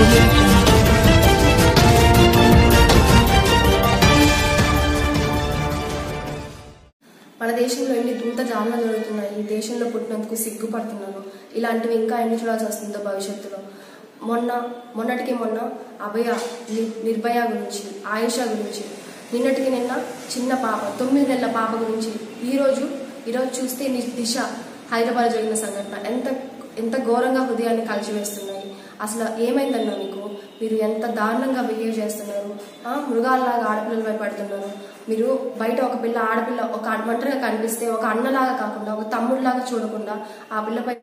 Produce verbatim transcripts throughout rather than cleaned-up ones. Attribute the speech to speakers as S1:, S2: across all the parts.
S1: మన దేశంలో ఎన్ని దూత జాలన జరుగుతున్నాయి, ఈ దేశంలో పుట్టినందుకు సిగ్గుపడుతున్నారు. ఇలాంటివి ఇంకా ఎన్ని చూడాల్సి వస్తుందో భవిష్యత్తులో. మొన్న మొన్నటికి మొన్న అభయ నిర్భయ గురించి, ఆయేషా గురించి, నిన్నటికి నిన్న చిన్న పాప తొమ్మిది నెలల పాప గురించి, ఈరోజు ఈరోజు చూస్తే దిశ హైదరాబాద్ జరిగిన సంఘటన ఎంత ఎంత ఘోరంగా హృదయాన్ని కలిచివేస్తున్నాయి. అసలు ఏమైందన్నా మీకు? మీరు ఎంత దారుణంగా బిహేవ్ చేస్తున్నారు. మృగాల్లాగా ఆడపిల్లల వైపు పడుతున్నారు. మీరు బయట ఒక పిల్ల ఆడపిల్ల ఒక ఒంటరిగా కనిపిస్తే ఒక అన్నలాగా కాకుండా ఒక తమ్ముడిలాగా చూడకుండా ఆ పిల్లపై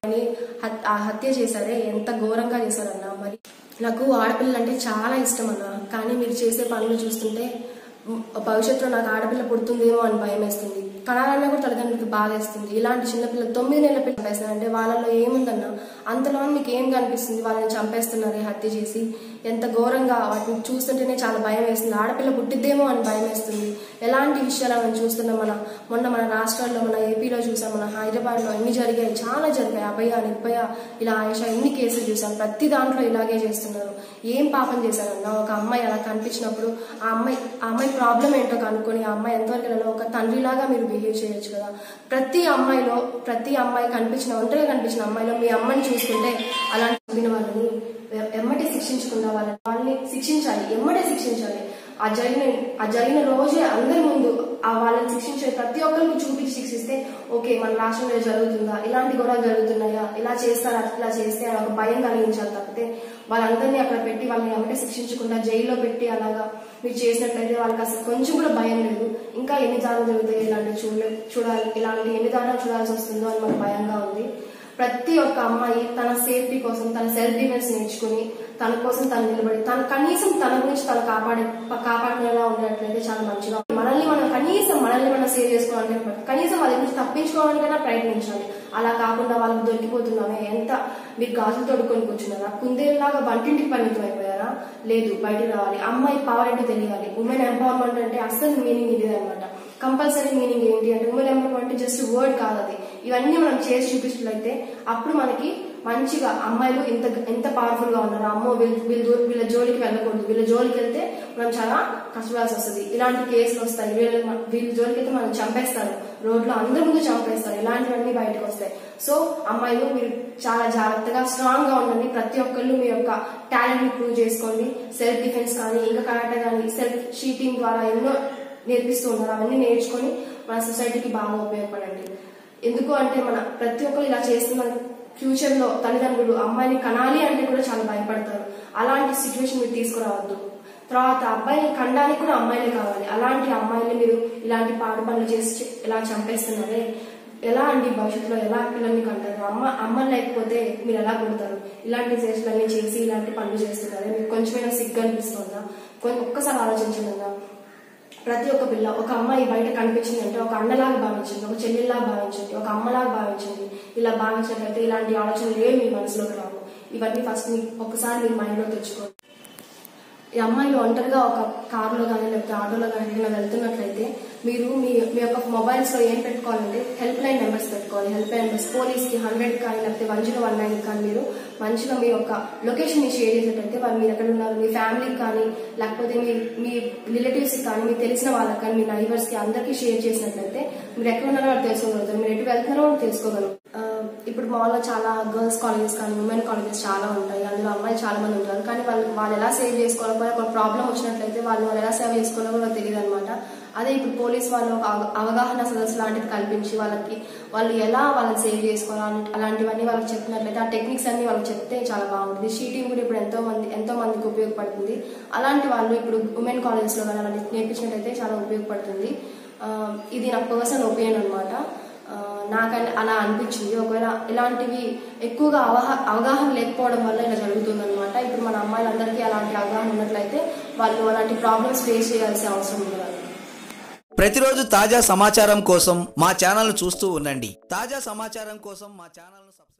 S1: హత్య చేశారే, ఎంత ఘోరంగా చేశారన్నా. మరి నాకు ఆడపిల్లలు అంటే చాలా ఇష్టం అన్నా, కానీ మీరు చేసే పనులు చూస్తుంటే భవిష్యత్తులో నాకు ఆడపిల్ల పుడుతుందేమో అని భయం వేస్తుంది. కణాలన్నా కూడా తల్లిదండ్రులకు బాధ వేస్తుంది. ఇలాంటి చిన్నపిల్లలు తొమ్మిది నెలల పిల్లలు చంపేస్తున్నారంటే వాళ్ళలో ఏముందన్నా? అంతలో మీకు ఏం కనిపిస్తుంది? వాళ్ళని చంపేస్తున్నారు హత్య చేసి. ఎంత ఘోరంగా, వాటిని చూస్తుంటేనే చాలా భయం వేస్తుంది. ఆడపిల్ల పుట్టిద్దేమో అని భయం వేస్తుంది. ఎలాంటి విషయాలు మనం చూస్తున్నాం. మన మొన్న మన రాష్ట్రాల్లో, మన ఏపీలో చూసాం, మన హైదరాబాద్లో ఎన్ని జరిగాయి, చాలా జరిగాయి. అభయ నిర్భయ ఇలా ఆయేషా ఎన్ని కేసులు చూసాం. ప్రతి దాంట్లో ఇలాగే చేస్తున్నారు. ఏం పాపం చేశారన్నా? ఒక అమ్మాయి అలా కనిపించినప్పుడు ఆ అమ్మాయి ఆ అమ్మాయి ప్రాబ్లం ఏంటో కనుక్కొని ఆ అమ్మాయి ఎంతవరకు ఒక తండ్రిలాగా మీరు బిహేవ్ చేయొచ్చు కదా. ప్రతి అమ్మాయిలో ప్రతి అమ్మాయి కనిపించిన ఒంటరిగా కనిపించిన అమ్మాయిలో మీ అమ్మాయిని చూసుకుంటే అలాంటి చంపిన వాళ్ళని ఎమ్మటే శిక్షించకుండా వాళ్ళని వాళ్ళని శిక్షించాలి, ఎమ్మటే శిక్షించాలి. ఆ జరిగిన ఆ జరిగిన రోజే అందరి ముందు ఆ వాళ్ళని శిక్షించే ప్రతి ఒక్కరికి చూపించి శిక్షిస్తే ఓకే, మన రాష్ట్రంలో జరుగుతుందా, ఇలాంటి గొడవలు జరుగుతున్నాయా, ఇలా చేస్తారా, ఇలా చేస్తే ఒక భయం కలిగించాలి. తప్పితే వాళ్ళందరినీ అక్కడ పెట్టి వాళ్ళని ఎమ్మటే శిక్షించకుండా జైల్లో పెట్టి అలాగా మీరు చేసినట్లయితే వాళ్ళకి అసలు కొంచెం కూడా భయం లేదు. ఇంకా ఎన్ని దారులు జరుగుతాయి, ఇలాంటివి చూడలే చూడాలి ఇలాంటి ఎన్ని దారులు చూడాల్సి వస్తుందో అని మనకు భయంగా ఉంది. ప్రతి ఒక్క అమ్మాయి తన సేఫ్టీ కోసం తన సెల్ఫ్ డిఫెన్స్ నేర్చుకుని తన కోసం తను నిలబడి తను కనీసం తన గురించి తను కాపాడే కాపాడుకునేలా ఉండేట్లయితే చాలా మంచిగా. మనల్ని మనం కనీసం మనల్ని మనం సేవ్ చేసుకోవాలంటే కనీసం వాళ్ళ గురించి తప్పించుకోవడానికైనా ప్రయత్నించాలి. అలా కాకుండా వాళ్ళకి దొరికిపోతున్నామే. ఎంత మీరు గాజులు తోడుకొని కూర్చున్నారా? కుందేలాగా వంటింటికి పరిమితం అయిపోయారా? లేదు, బయటకు రావాలి. అమ్మాయి పవర్ ఏంటో తెలియాలి. ఉమెన్ ఎంపవర్మెంట్ అంటే అసలు మీనింగ్ ఇదే అనమాట. కంపల్సరీ మీనింగ్ ఏంటి అంటే ఉమెన్ ఎంపవర్మెంట్ జస్ట్ వర్డ్ కాదు అది. ఇవన్నీ మనం చేసి చూపించినట్లయితే అప్పుడు మనకి మంచిగా అమ్మాయిలు ఎంత ఎంత పవర్ఫుల్ గా ఉన్నారు. అమ్మో వీళ్ళు వీళ్ళు వీళ్ళ జోలికి వెళ్ళకూడదు, వీళ్ళ జోలికి వెళ్తే మనం చాలా కష్టపడాల్సి వస్తుంది, ఇలాంటి కేసులు వస్తాయి, వీళ్ళ వీళ్ళ జోలికి అయితే మనం చంపేస్తారు, రోడ్లో అందరి ముందు చంపేస్తారు, ఇలాంటివన్నీ బయటకు వస్తాయి. సో అమ్మాయిలు మీరు చాలా జాగ్రత్తగా స్ట్రాంగ్ గా ఉండండి. ప్రతి ఒక్కళ్ళు మీ యొక్క టాలెంట్ ని ప్రూవ్ చేసుకోండి. సెల్ఫ్ డిఫెన్స్ కానీ ఇంకా కరాటే కానీ సెల్ఫ్ షీటింగ్ ద్వారా ఎన్నో నేర్పిస్తూ ఉన్నారు. అవన్నీ నేర్చుకొని మన సొసైటీకి బాగా ఉపయోగపడండి. ఎందుకు అంటే మన ప్రతి ఒక్కరు ఇలా చేస్తున్న ఫ్యూచర్ లో తల్లిదండ్రులు అమ్మాయిని కనాలి అంటే కూడా చాలా భయపడతారు. అలాంటి సిచ్యువేషన్ మీరు తీసుకురావద్దు. తర్వాత అబ్బాయిని కనడానికి కూడా అమ్మాయిలే కావాలి. అలాంటి అమ్మాయిని మీరు ఇలాంటి పాడు పనులు చేసి ఇలా చంపేస్తున్నారే, ఎలా అండి భవిష్యత్తులో ఎలా పిల్లల్ని కంటారు? అమ్మ అమ్మ లేకపోతే మీరు ఎలా పుడతారు? ఇలాంటి చేతులన్నీ చేసి ఇలాంటి పనులు చేస్తున్నారే, మీకు కొంచెమైనా సిగ్గు అనిపిస్తుందా? ఒక్కసారి ఆలోచించండి. ప్రతి ఒక్క పిల్ల ఒక అమ్మాయి బయట కనిపించింది అంటే ఒక అన్నలాగా భావించండి, ఒక చెల్లెల్లాగా భావించండి, ఒక అమ్మలాగా భావించండి. ఇలా భావించినట్లయితే ఇలాంటి ఆలోచనలు ఏమి మీ మనసులోకి రావు. ఇవన్నీ ఫస్ట్ ఒక్కసారి మీరు మైండ్ లో తెచ్చుకోండి. ఈ అమ్మాయిలు ఒంటరిగా ఒక కారులో కానీ లేకపోతే ఆటోలో కానీ ఏదైనా వెళ్తున్నట్లయితే మీరు మీ మీ యొక్క మొబైల్స్ లో ఏం పెట్టుకోవాలంటే హెల్ప్ లైన్ నెంబర్స్ పెట్టుకోవాలి. హెల్ప్ లైన్ నెంబర్స్ పోలీస్ కి హండ్రెడ్ కానీ లేకపోతే వన్ జీరో వన్ నైన్ కానీ మీరు మంచిగా మీ యొక్క లొకేషన్ ని షేర్ చేసేటట్లయితే వాళ్ళు మీరు ఎక్కడ ఉన్నారు, మీ ఫ్యామిలీకి కానీ లేకపోతే మీ మీ రిలేటివ్స్ కి కానీ మీకు తెలిసిన వాళ్ళకి కానీ మీ నైబర్స్ కి అందరికీ షేర్ చేసినట్లయితే మీరు ఎక్కడ ఉన్నారో వాళ్ళు తెలుసుకోగలుగుతారు, మీరు ఎటు వెళ్తున్నారో వాళ్ళు తెలుసుకోగలరు. ఇప్పుడు మాల్లో చాలా గర్ల్స్ కాలేజెస్ కానీ ఉమెన్ కాలేజెస్ చాలా ఉంటాయి. అందులో అమ్మాయిలు చాలా మంది ఉంటారు. కానీ వాళ్ళు వాళ్ళు ఎలా సేవ్ చేసుకోవాలో ఒక ప్రాబ్లం వచ్చినట్లయితే వాళ్ళు వాళ్ళు ఎలా సేవ్ చేసుకోవాలో కూడా తెలియదు అనమాట. అదే ఇప్పుడు పోలీస్ వాళ్ళు ఒక అవగాహన సదస్సు లాంటిది కల్పించి వాళ్ళకి వాళ్ళు ఎలా వాళ్ళని సేవ్ చేసుకోవాలి అలాంటివన్నీ వాళ్ళకి చెప్పినట్లయితే ఆ టెక్నిక్స్ అన్ని వాళ్ళకి చెప్తే చాలా బాగుంటుంది. షీటింగ్ కూడా ఇప్పుడు ఎంతో మంది ఎంతో మందికి ఉపయోగపడుతుంది. అలాంటి వాళ్ళు ఇప్పుడు ఉమెన్ కాలేజెస్ లో కానీ అలాంటి నేర్పించినట్లయితే చాలా ఉపయోగపడుతుంది. ఇది నా పర్సనల్ ఒపీనియన్ అనమాట. నాకు అలా అనిపించింది. ఒకవేళ ఇలాంటివి ఎక్కువగా అవగా అవగాహన లేకపోవడం వల్ల ఇలా జరుగుతుంది అనమాట. ఇప్పుడు మన అమ్మాయిలందరికీ అలాంటి అవగాహన ఉన్నట్లయితే వాళ్ళు అలాంటి ప్రాబ్లమ్స్ ఫేస్ చేయాల్సిన అవసరం ఉండదు.
S2: ప్రతిరోజు తాజా సమాచారం కోసం మా ఛానల్ చూస్తూ ఉండండి. తాజా సమాచారం కోసం మా ఛానల్